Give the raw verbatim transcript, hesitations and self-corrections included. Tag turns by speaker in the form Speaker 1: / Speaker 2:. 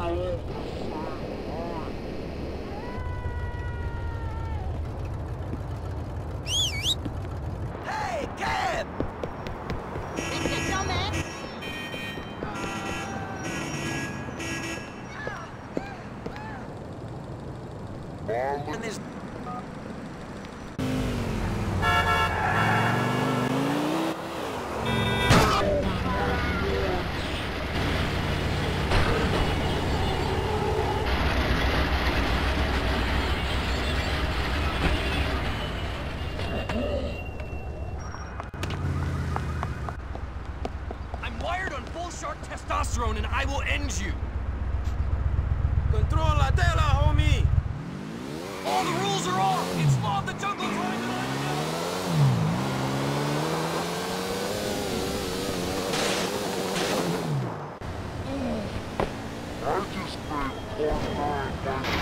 Speaker 1: Hey, Cab!
Speaker 2: Fix it, dumbass!
Speaker 1: And this... I'm wired on full shark testosterone and I will end you!
Speaker 3: Control la tela, homie!
Speaker 1: All the rules are off! It's law of the jungle trying to...
Speaker 4: I just made one man